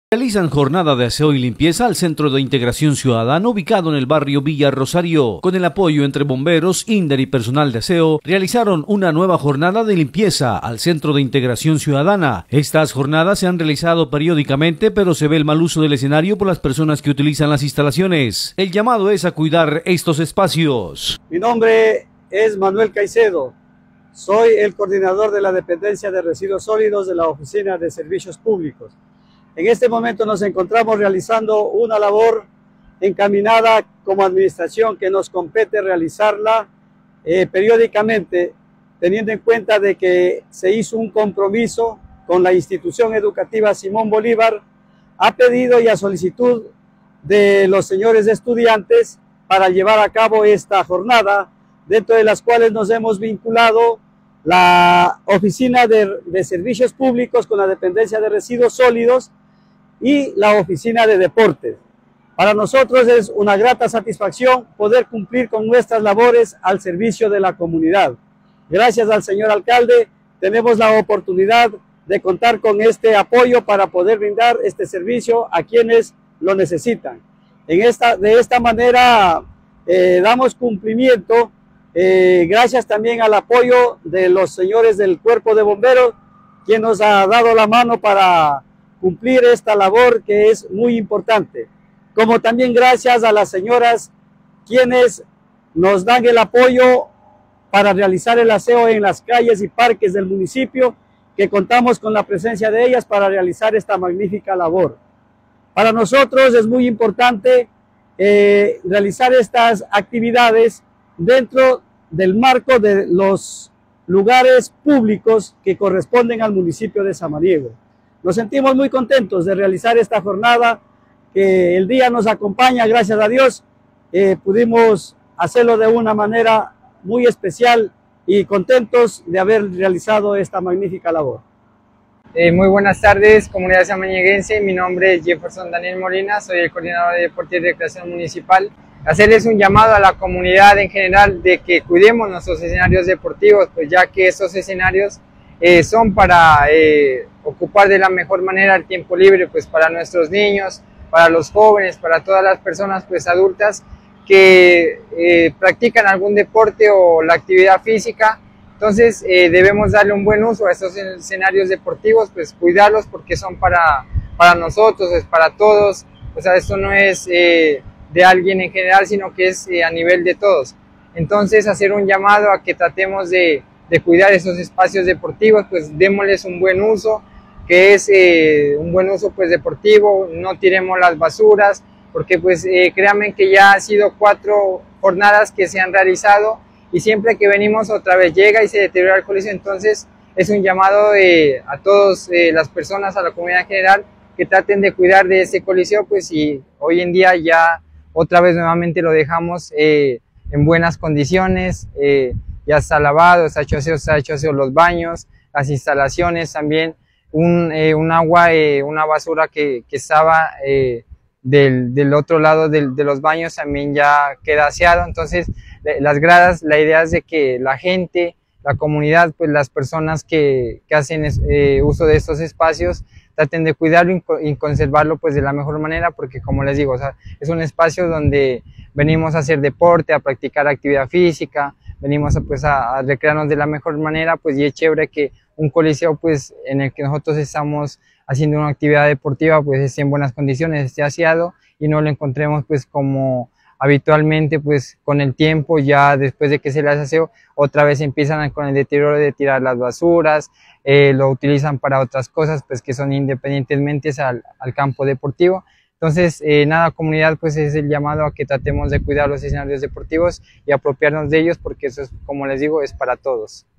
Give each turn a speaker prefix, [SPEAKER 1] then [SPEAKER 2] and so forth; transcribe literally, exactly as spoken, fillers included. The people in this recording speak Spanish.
[SPEAKER 1] Realizan jornada de aseo y limpieza al Centro de Integración Ciudadana ubicado en el barrio Villa Rosario. Con el apoyo entre bomberos, INDER y personal de aseo, realizaron una nueva jornada de limpieza al Centro de Integración Ciudadana. Estas jornadas se han realizado periódicamente, pero se ve el mal uso del escenario por las personas que utilizan las instalaciones. El llamado es a cuidar estos espacios.
[SPEAKER 2] Mi nombre es Manuel Caicedo. Soy el coordinador de la dependencia de residuos sólidos de la Oficina de Servicios Públicos. En este momento nos encontramos realizando una labor encaminada como administración que nos compete realizarla eh, periódicamente, teniendo en cuenta de que se hizo un compromiso con la institución educativa Simón Bolívar a pedido y a solicitud de los señores estudiantes para llevar a cabo esta jornada, dentro de las cuales nos hemos vinculado la Oficina de, de Servicios Públicos con la dependencia de residuos sólidos y la Oficina de Deportes. Para nosotros es una grata satisfacción poder cumplir con nuestras labores al servicio de la comunidad. Gracias al señor alcalde tenemos la oportunidad de contar con este apoyo para poder brindar este servicio a quienes lo necesitan. En esta, de esta manera eh, damos cumplimiento, eh, gracias también al apoyo de los señores del Cuerpo de Bomberos, quien nos ha dado la mano para cumplir esta labor que es muy importante, como también gracias a las señoras quienes nos dan el apoyo para realizar el aseo en las calles y parques del municipio, que contamos con la presencia de ellas para realizar esta magnífica labor. Para nosotros es muy importante eh, realizar estas actividades dentro del marco de los lugares públicos que corresponden al municipio de Samaniego. Nos sentimos muy contentos de realizar esta jornada, que el día nos acompaña, gracias a Dios, eh, pudimos hacerlo de una manera muy especial y contentos de haber realizado esta magnífica labor.
[SPEAKER 3] Eh, muy buenas tardes, comunidad samanieguense. Mi nombre es Jefferson Daniel Molina, soy el coordinador de Deporte y Recreación Municipal. Hacerles un llamado a la comunidad en general de que cuidemos nuestros escenarios deportivos, pues ya que esos escenarios eh, son para eh, ocupar de la mejor manera el tiempo libre, pues para nuestros niños, para los jóvenes, para todas las personas pues adultas que eh, practican algún deporte o la actividad física. Entonces eh, debemos darle un buen uso a estos escenarios deportivos, pues cuidarlos porque son para, para nosotros, es para todos. O sea, esto no es eh, de alguien en general, sino que es eh, a nivel de todos. Entonces hacer un llamado a que tratemos de, de cuidar esos espacios deportivos, pues démosles un buen uso, que es eh, un buen uso pues deportivo, no tiremos las basuras, porque pues eh, créanme que ya han sido cuatro jornadas que se han realizado y siempre que venimos otra vez llega y se deteriora el coliseo. Entonces es un llamado eh, a todas eh, las personas, a la comunidad en general, que traten de cuidar de ese coliseo, pues y hoy en día ya otra vez nuevamente lo dejamos eh, en buenas condiciones, eh, ya está lavado, se ha hecho aseo, se ha hecho aseo los baños, las instalaciones también, un, eh, un agua, eh, una basura que, que estaba eh, del, del otro lado de, de los baños también ya queda aseado. Entonces las gradas, la idea es de que la gente, la comunidad, pues las personas que, que hacen eh, uso de estos espacios traten de cuidarlo y, y conservarlo pues de la mejor manera, porque como les digo, o sea, es un espacio donde venimos a hacer deporte, a practicar actividad física, venimos a, pues a, a recrearnos de la mejor manera, pues y es chévere que un coliseo pues en el que nosotros estamos haciendo una actividad deportiva pues esté en buenas condiciones, esté aseado y no lo encontremos pues como habitualmente pues con el tiempo, ya después de que se les hace aseo, otra vez empiezan con el deterioro de tirar las basuras, eh, lo utilizan para otras cosas pues que son independientemente al, al campo deportivo. Entonces eh, nada, comunidad, pues es el llamado a que tratemos de cuidar los escenarios deportivos y apropiarnos de ellos, porque eso es, como les digo, es para todos.